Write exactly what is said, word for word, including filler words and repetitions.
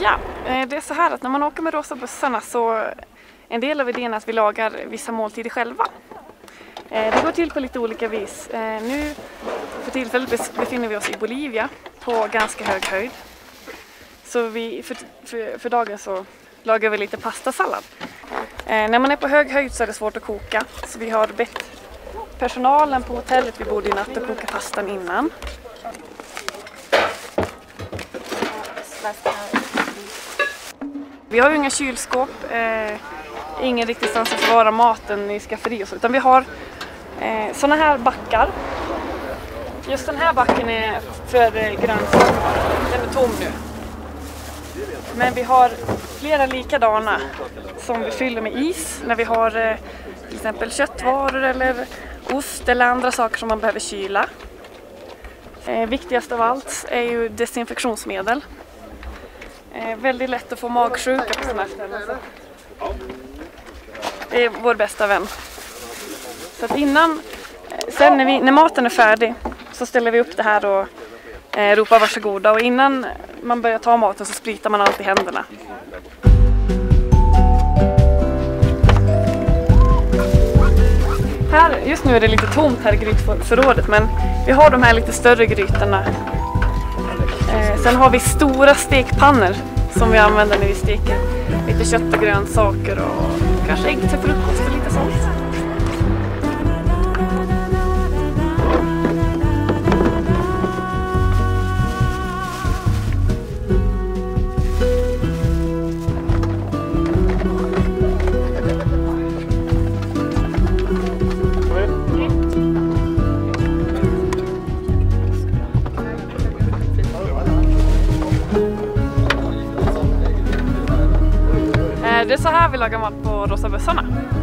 Ja, det är så här att när man åker med rosa bussarna så en del av idén är att vi lagar vissa måltider själva. Det går till på lite olika vis. Nu för tillfället befinner vi oss i Bolivia på ganska hög höjd. Så vi, för, för, för dagen så lagar vi lite pastasallad. När man är på hög höjd så är det svårt att koka. Så vi har bett personalen på hotellet vi bodde i natt att koka pastan innan. Vi har ju inga kylskåp, eh, ingen riktig stans att förvara maten i skafferi och så, utan vi har eh, såna här backar. Just den här backen är för eh, grönsaker, den är tom nu. Men vi har flera likadana som vi fyller med is när vi har eh, till exempel köttvaror eller ost eller andra saker som man behöver kyla. Eh, viktigast av allt är ju desinfektionsmedel. Eh, väldigt lätt att få magsjuka på sådana här ställen. Det är vår bästa vän. Så att innan, sen när, vi, när maten är färdig så ställer vi upp det här och eh, ropar varsågoda. Och innan man börjar ta maten så spritar man alltid händerna. Här, just nu är det lite tomt här i grytförrådet, men vi har de här lite större grytorna. Eh, sen har vi stora stekpannor som vi använder när vi steker lite kött och grönsaker och kanske ägg till frukost och lite sånt. Det är så här vi lagar mat på rosa bussarna.